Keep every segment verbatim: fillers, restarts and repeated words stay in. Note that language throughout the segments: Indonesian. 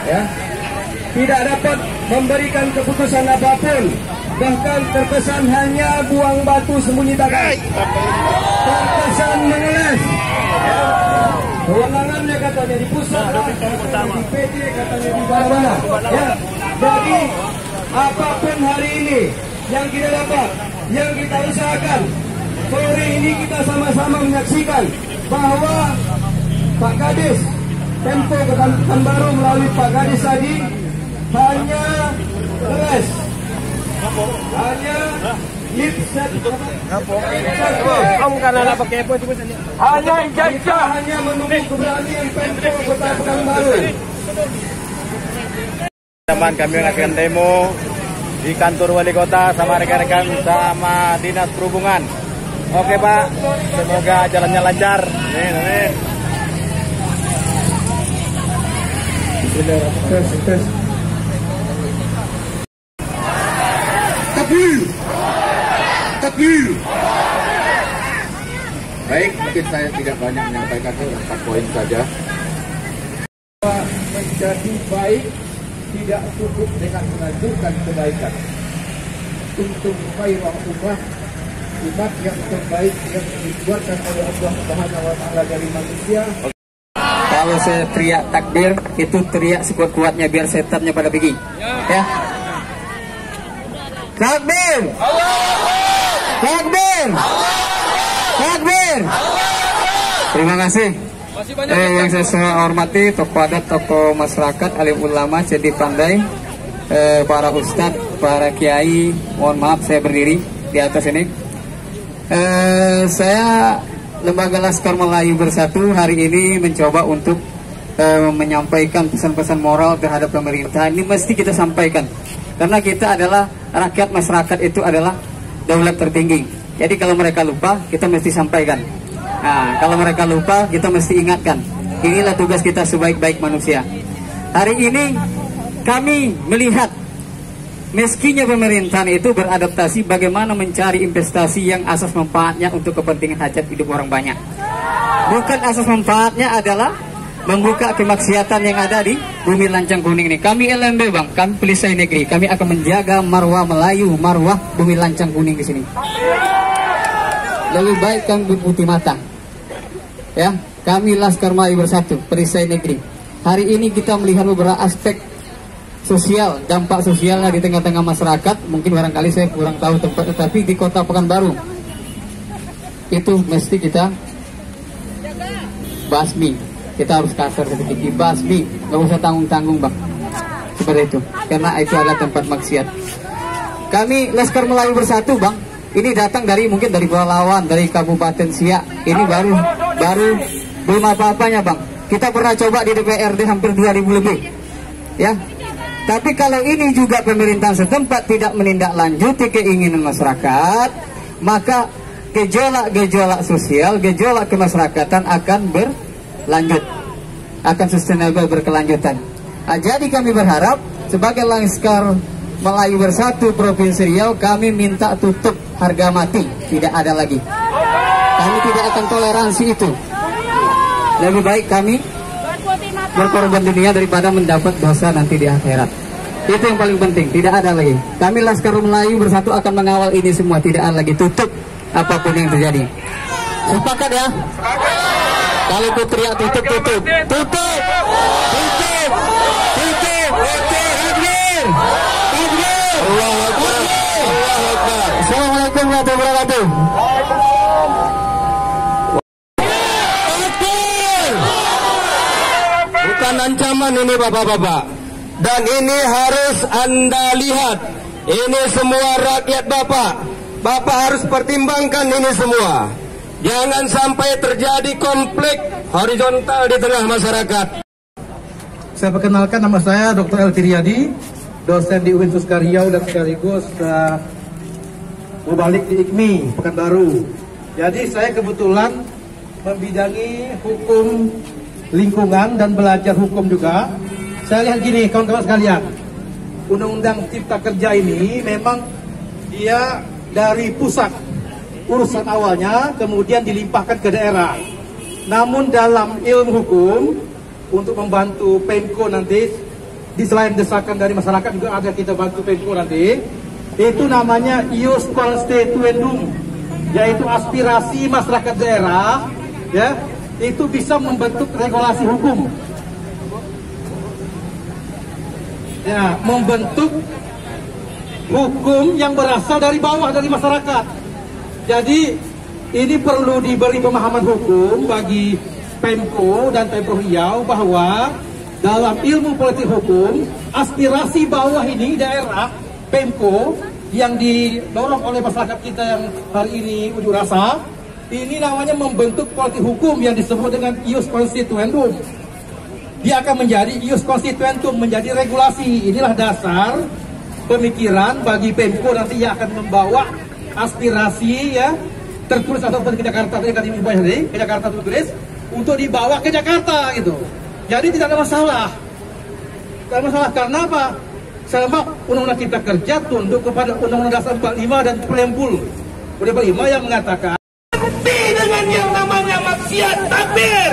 ya, tidak dapat memberikan keputusan apapun, bahkan terkesan hanya buang batu sembunyi tangan, terkesan mengeles. Ya. Kewenangannya katanya di pusat, katanya di P J, katanya di mana-mana. Ya. Jadi apapun hari ini yang kita dapat, yang kita usahakan, sore ini kita sama-sama menyaksikan bahwa Pak Kadis Tempo Pekanbaru melalui Pak Kadis tadi hanya beres, hanya lip set, hanya jajah, hanya menunggu keberanian Tempo Kota Pekanbaru. Teman kami mengadakan demo di kantor wali kota sama rekan-rekan sama dinas perhubungan. Oke Pak, semoga jalannya lancar. Amin, amin. Takbir, takbir. Baik, mungkin saya tidak banyak menyampaikan empat poin saja. Menjadi baik tidak cukup dengan mengajukan kebaikan. Untuk khairah ummah, umat yang terbaik yang dibuatkan oleh Allah Subhanahu wa taala dari manusia. Kalau saya teriak takbir, itu teriak sekuat-kuatnya biar setannya pada pergi. Ya. Takbir! Takbir! Takbir! Terima kasih. Eh, yang saya hormati tokoh adat, tokoh masyarakat, alim ulama, jadi pandai, eh, para ustadz, para kiai, mohon maaf saya berdiri di atas ini. Eh, saya Lembaga Laskar Melayu Bersatu hari ini mencoba untuk eh, menyampaikan pesan-pesan moral terhadap pemerintah. Ini mesti kita sampaikan karena kita adalah rakyat, masyarakat itu adalah daulat tertinggi. Jadi kalau mereka lupa, kita mesti sampaikan. Nah, kalau mereka lupa, kita mesti ingatkan. Inilah tugas kita sebaik-baik manusia. Hari ini kami melihat meskinya pemerintahan itu beradaptasi bagaimana mencari investasi yang asas manfaatnya untuk kepentingan hajat hidup orang banyak. Bukan asas manfaatnya adalah membuka kemaksiatan yang ada di bumi lancang kuning ini. Kami L M B Bang, kami Pelisai Negeri, kami akan menjaga marwah Melayu, marwah bumi lancang kuning di sini. Lebih baik kami berputih mata. Ya, kami Laskar Melayu Bersatu, Perisai Negeri. Hari ini kita melihat beberapa aspek sosial, dampak sosialnya di tengah-tengah masyarakat. Mungkin barangkali saya kurang tahu tempat, tetapi di Kota Pekanbaru itu mesti kita basmi. Kita harus kasar sedikit, basmi, nggak usah tanggung-tanggung Bang. Seperti itu, karena itu adalah tempat maksiat. Kami Laskar Melayu Bersatu Bang, ini datang dari mungkin dari Balawan, dari Kabupaten Siak. Ini baru baru belum apa-apanya Bang. Kita pernah coba di D P R D hampir dua ribu lebih. Ya. Tapi kalau ini juga pemerintahan setempat tidak menindaklanjuti keinginan masyarakat, maka gejolak-gejolak sosial, gejolak kemasyarakatan akan berlanjut, akan sustainable, berkelanjutan. Nah, jadi kami berharap sebagai Laskar Melayu Bersatu Provinsi Riau, kami minta tutup harga mati, tidak ada lagi. Kami tidak akan toleransi itu. Lebih baik kami berkorban dunia daripada mendapat dosa nanti di akhirat. Itu yang paling penting, tidak ada lagi. Kami Laskar Melayu Bersatu akan mengawal ini semua, tidak ada lagi. Tutup apapun yang terjadi. Sepakat ya? Kalau itu teriak tutup, tutup, tutup, tutup, tutup, tutup, takbir, takbir, Allahu Akbar, Allahu Akbar. Assalamualaikum warahmatullahi wabarakatuh. Bukan ancaman ini Bapak-bapak. Dan ini harus Anda lihat. Ini semua rakyat Bapak. Bapak harus pertimbangkan ini semua. Jangan sampai terjadi konflik horizontal di tengah masyarakat. Saya perkenalkan, nama saya Doktor El Tiryadi, dosen di U I N Suska Riau dan sekaligus uh, mubalik di I K M I Pekanbaru. Jadi saya kebetulan membidangi hukum lingkungan dan belajar hukum juga. Saya lihat gini kawan-kawan sekalian, Undang-Undang Cipta Kerja ini memang dia dari pusat urusan awalnya, kemudian dilimpahkan ke daerah. Namun dalam ilmu hukum, untuk membantu Pemko nanti di selain desakan dari masyarakat juga ada kita bantu Pemko nanti. Itu namanya ius constituendum, yaitu aspirasi masyarakat daerah, ya, itu bisa membentuk regulasi hukum. Ya, membentuk hukum yang berasal dari bawah, dari masyarakat. Jadi ini perlu diberi pemahaman hukum bagi Pemko dan Pemprov Riau bahwa dalam ilmu politik hukum, aspirasi bawah ini daerah Pemko yang didorong oleh masyarakat kita yang hari ini unjuk rasa, ini namanya membentuk politik hukum yang disebut dengan ius constituendum. Dia akan menjadi ius constituendum, menjadi regulasi. Inilah dasar pemikiran bagi Pemko nanti yang akan membawa aspirasi, ya, tertulis atau ke Jakarta, ke Jakarta tertulis untuk dibawa ke Jakarta gitu. Jadi tidak ada masalah. Tidak ada masalah karena apa? Sama Undang-Undang Cipta Kerja tunduk kepada Undang-Undang Dasar empat puluh lima dan preambul empat puluh lima yang mengatakan dengan yang namanya maksiat takbir.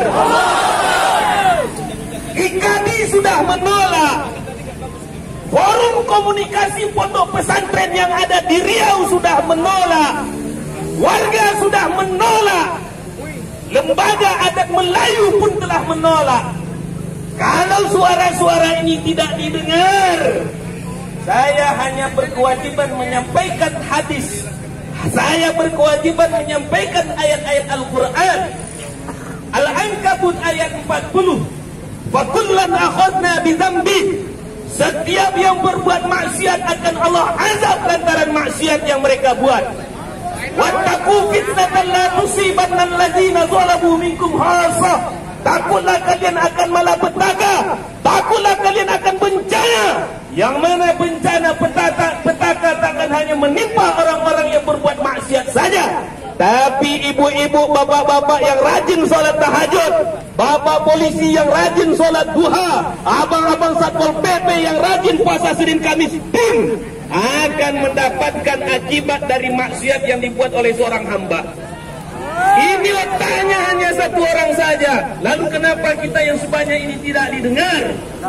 I K A D I sudah menolak. Forum komunikasi pondok pesantren yang ada di Riau sudah menolak. Warga sudah menolak. Lembaga adat Melayu pun telah menolak. Kalau suara-suara ini tidak didengar, saya hanya berkewajiban menyampaikan hadis. Saya berkewajiban menyampaikan ayat-ayat Al-Quran. Al-Ankabut ayat empat puluh. Fakullan akhadna bidzambi. Setiap yang berbuat maksiat akan Allah azab lantaran maksiat yang mereka buat. Wattaqu fitnatan la tusibanna alladzina zalamu minkum khassah. Takutlah kalian akan malapetaka. Takutlah kalian akan bencana. Yang mana bencana petaka, petaka takkan hanya menimpa orang-orang yang berbuat maksiat saja, tapi ibu-ibu, bapak-bapak yang rajin sholat tahajud, bapak polisi yang rajin sholat duha, abang-abang satpol P P yang rajin puasa Senin Kamis pun akan mendapatkan akibat dari maksiat yang dibuat oleh seorang hamba. Ini otaknya hanya satu orang saja. Lalu kenapa kita yang sebanyak ini tidak didengar?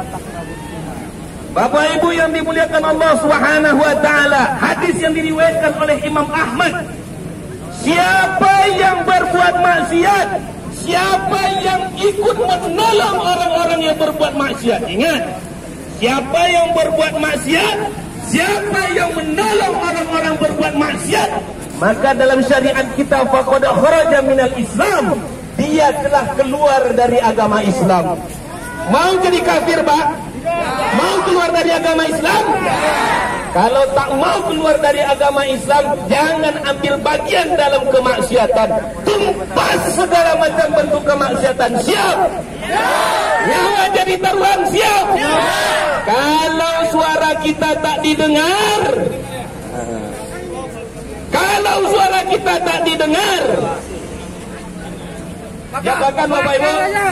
Bapak Ibu yang dimuliakan Allah Subhanahu wa taala, hadis yang diriwayatkan oleh Imam Ahmad. Siapa yang berbuat maksiat, siapa yang ikut menolong orang-orang yang berbuat maksiat. Ingat, siapa yang berbuat maksiat, siapa yang menolong orang-orang berbuat maksiat, maka dalam syariat kita faqad kharaja minal Islam, dia telah keluar dari agama Islam. Mau jadi kafir, Pak? Mau keluar dari agama Islam? Kalau tak mau keluar dari agama Islam, jangan ambil bagian dalam kemaksiatan. Tumpas segala macam bentuk kemaksiatan. Siap? Nyawa jadi taruhan, siap? Kalau suara kita tak didengar, kalau suara kita tak didengar, jawabkan Bapak Ibu.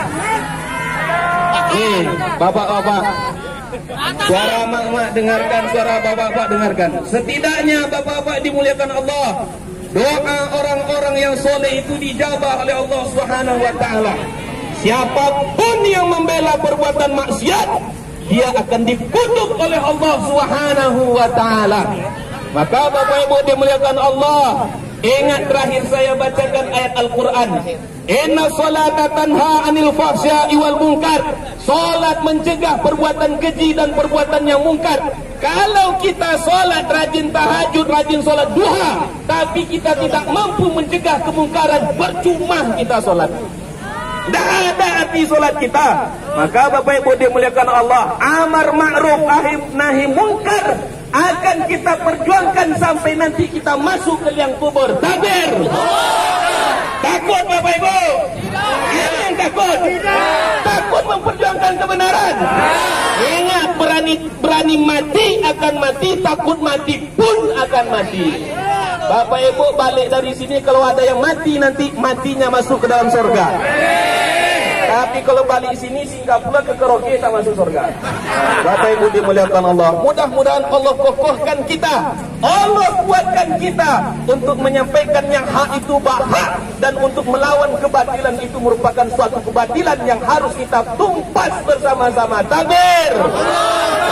Nih, Bapak-bapak, suara mak-mak dengarkan, suara bapak-bapak dengarkan. Setidaknya Bapak-bapak dimuliakan Allah, doa orang-orang yang soleh itu dijabah oleh Allah Subhanahu wa taala. Siapapun yang membela perbuatan maksiat, dia akan dikutuk oleh Allah Subhanahu wa taala. Maka Bapak Ibu dimuliakan Allah, ingat terakhir saya bacakan ayat Al-Quran. Inna salata tanha anil fahsya'i wal munkar. Salat mencegah perbuatan keji dan perbuatan yang mungkar. Kalau kita salat rajin tahajud, rajin salat duha, tapi kita tidak mampu mencegah kemungkaran, percuma kita salat. Tidak ada arti solat kita. Maka Bapak Ibu dimuliakan Allah, amar ma'ruf nahi mungkar akan kita perjuangkan sampai nanti kita masuk ke liang kubur. Takbir. Takut Bapak Ibu? Siapa yang takut? Takut memperjuangkan kebenaran. Ingat, berani berani mati akan mati, takut mati pun akan mati. Bapak Ibu balik dari sini, kalau ada yang mati nanti matinya masuk ke dalam surga. Tapi kalau balik sini singgah pula ke karaoke tak masuk surga. Bapak Ibu dimuliakan Allah, mudah-mudahan Allah kokohkan kita, Allah kuatkan kita untuk menyampaikan yang hak itu hak, dan untuk melawan kebatilan itu merupakan suatu kebatilan yang harus kita tumpas bersama-sama. Takbir.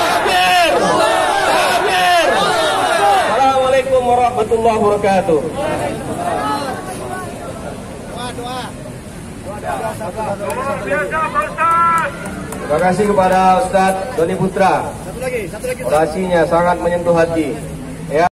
warahmatullahi wabarakatuh. Terima kasih kepada Ustadz Doni Putra. Orasinya sangat menyentuh hati. Ya.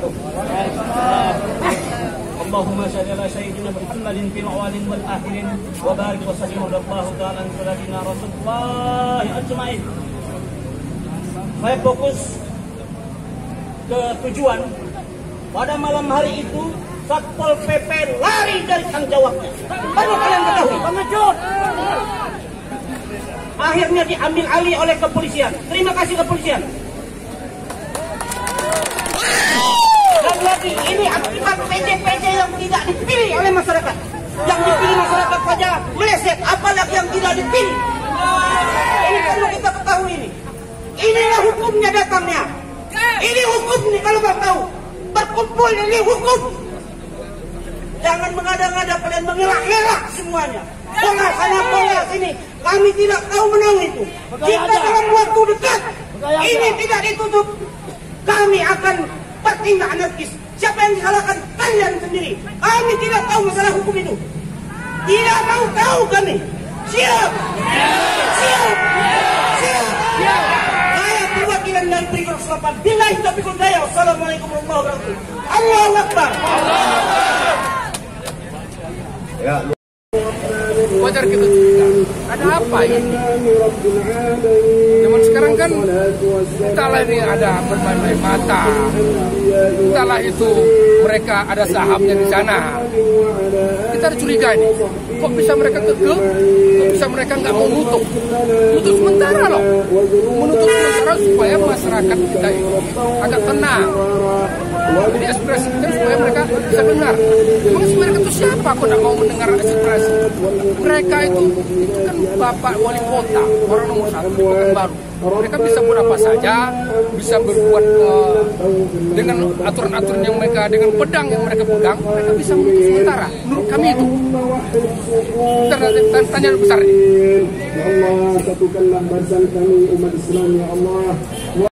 Allahumma shalli ala sayyidina Muhammadin fil awwalin wal akhirin wa barik wa sallim ala ta'ala sayyidina Rasulullah ajmain. Saya fokus ke tujuan. Pada malam hari itu Satpol P P lari dari tanggung jawabnya. Baru kalian ketahui. Pengecut. Akhirnya diambil alih oleh kepolisian. Terima kasih kepolisian. Dan lagi ini akibat P J P J yang tidak dipilih oleh masyarakat. Yang dipilih masyarakat saja meleset, apalagi yang tidak dipilih. Ini perlu kita ketahui ini. Inilah hukumnya datangnya. Ini hukum nih kalau mau tahu. Berkumpul ini hukum. Jangan mengada-ngada, kalian mengelak-ngelak semuanya. Bola sana, bola sini. Kami tidak tahu menang itu. Jika dalam waktu dekat ini tidak ditutup, kami akan bertindak anarkis. Siapa yang disalahkan? Kalian sendiri. Kami tidak tahu masalah hukum itu. Tidak mau tahu kami. Siap. Siap. Siap. Saya perwakilan dari Trigor Selapan. Billahi taufiq wal hidayah. Wassalamualaikum warahmatullahi wabarakatuh. Allahu Akbar. Ya. Wajar kita curiga, ada apa ini? Zaman sekarang kan entahlah ini ada bermain-main mata, entahlah itu mereka ada sahamnya di sana. Kita ada curiga ini, kok bisa mereka kekeh? Kok bisa mereka nggak mau nutup? Nutup sementara loh, menutup sementara supaya masyarakat kita ini agak tenang. Jadi ekspresikan supaya mereka bisa dengar. Emang mereka itu siapa kok tidak mau mendengar ekspresi? Mereka itu, itu kan Bapak Wali Kota, orang nomor satu di Pekanbaru. Mereka bisa buat apa saja, bisa berbuat uh, dengan aturan-aturan yang mereka, dengan pedang yang mereka pegang, mereka bisa menutup sementara. Menurut kami itu. Tanya besar ini. Ya Allah, satukanlah barisan kami umat Islam, ya Allah.